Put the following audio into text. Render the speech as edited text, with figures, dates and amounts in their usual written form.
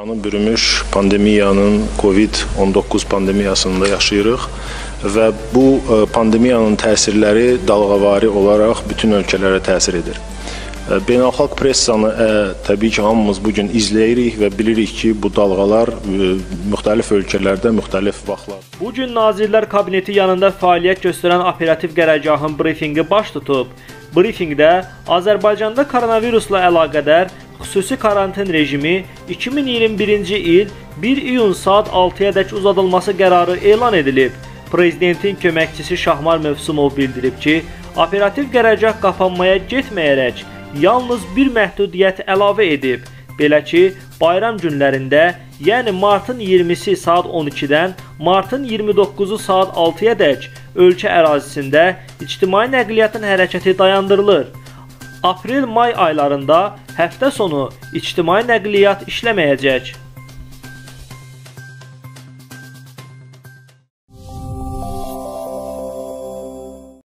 Dünyanı bürümüş pandemiyanın, Covid-19 pandemiyasında yaşayırıq və bu pandemiyanın təsirləri dalğavari olaraq bütün ölkələrə təsir edir. Beynəlxalq pressanı təbii ki, hamımız bugün izləyirik və bilirik ki, bu dalğalar müxtəlif ölkələrdə müxtəlif vaxtlar. Bugün Nazirlər Kabineti yanında fəaliyyət göstərən operativ qərargahın brifinqi baş tutub. Brifinqdə Azərbaycanda koronavirusla əlaqədar xüsusi karantin rejimi 2021-ci il 1 iyun saat 6-ya dək uzadılması qərarı elan edilib. Prezidentin köməkçisi Şahmar Mövsümov bildirib ki, operativ qərargah qapanmaya getməyərək yalnız bir məhdudiyyət əlavə edib. Belə ki, bayram günlərində, yəni martın 20-si saat 12-dən martın 29-u saat 6-ya dək ölkə ərazisində ictimai nəqliyyatın hərəkəti dayandırılır. Aprel-may aylarında həftə sonu ictimai nəqliyyat işləməyəcək.